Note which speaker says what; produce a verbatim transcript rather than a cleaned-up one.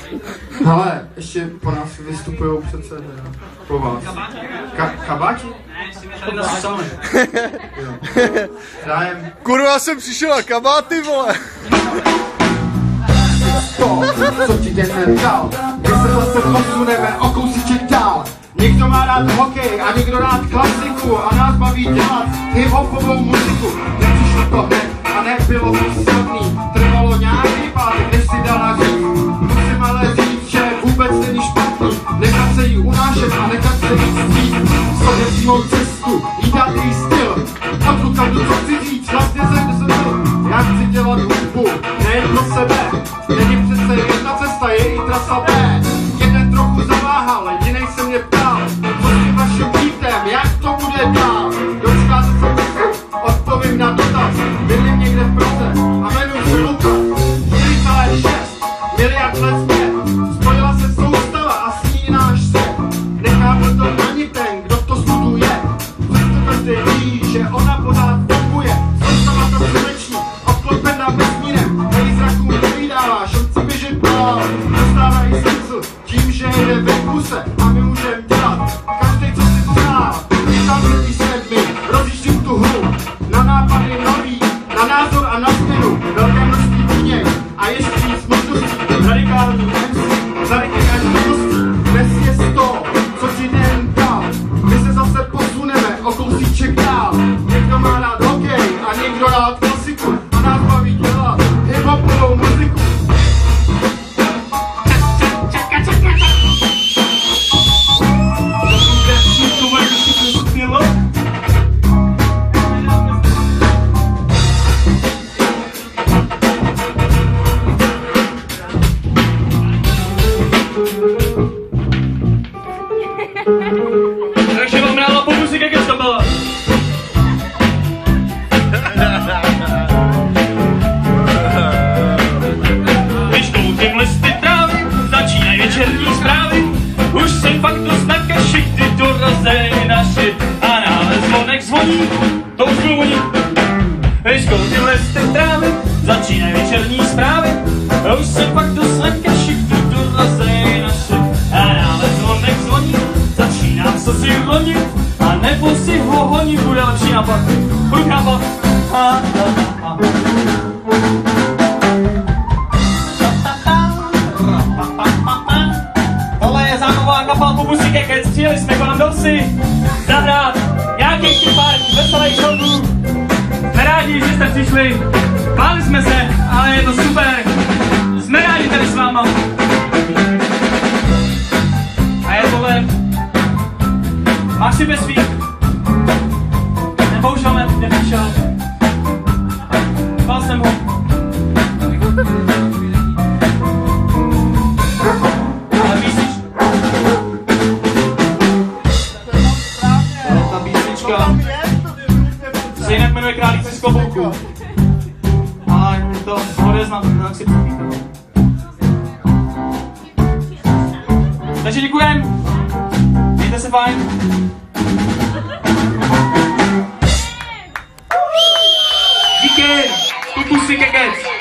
Speaker 1: Hele, ještě po nás vystupujou přece, ne? Po vás. Ka kabáti? Zájem.
Speaker 2: Kurva, jsem přišel na kabáty, vole.
Speaker 1: To, co ti den dal, my se zase posuneme o kousíček dál. Někdo má rád hokej a někdo rád klasiku a nás baví dělat hip-hopovou muziku. Nepřišlo to hned a nebylo to snadný, trvalo nějaký pátek, než si dala říct. Musím ale říct, že vůbec není špatný, nechat se jí unášet a nechat se jí střít. Sobě přímou cestu, jí dát její styl, odlukat to, co chci říct, vlastně jsem zl. Já chci dělat hudbu, nejen pro sebe, není přece jedna cesta, je i trasa B. Jeden trochu zaváhal, jiný se mě ptal, co s tím vaším beatem, jak to bude dál. Dočkáte se času, odpovím na dotaz, bydlím někde v Praze a jmenuji se Lukas. čtyři celá šest miliard let zpět, spojila se soustava a s ní náš svět. Nechápe to ani ten, kdo to studuje, přesto každý ví, že ona pořád funguje. Soustava to srdeční, obklopena vesmírem, její zrakům nevydává, šanci běžet dál. Dostává jí smysl tím, že jede ve kuse a my můžem dělat každý, co si přál. Je tam třetí sedmi, rozjíždím tu hru, na nápady nový, na názor a na změnu, velké množství buněk a ještě víc možností, radikální M C, zarykají možností. Dnes je sto, co ti den dál, my se zase posuneme o kousíček dál. Někdo má rád hokej a někdo rád klasiku a nás baví dělat hip-hopovou muziku.
Speaker 3: Takže vám rála po muzice, jak to bylo. Když koutím listy trávy, začínají večerní zprávy. Už jsem fakt dost na kaši, ty dorazej naši. A náhle zvonek zvoní, to už byl oni. Když koutím listy trávy, začínají večerní zprávy. Už jsem fakt dost na kaši, ty dorazej naši. A náhle zvonek zvoní, začínám se si honit, a nebo si ho honit, bude lepší nápad. Rukava. A, a, a. Tohle je zánová kapela po muzice, keď přijeli jsme kolem Dolsi zahrát nějakých těch pár veselých showů. Jsme rádi, že jste přišli, báli jsme se, ale je to super. Jsme rádi tady s váma. A je tohle Máš si bez svých? Neboužel, ne, nepřišel. Dal jsem ho. Ale písnička. Ta písnička se jinak jmenuje Králíci z klobouku. Ale to odezná, tak si připíte. Takže děkujem. Mějte se fajn. Díky. Pusy kekec.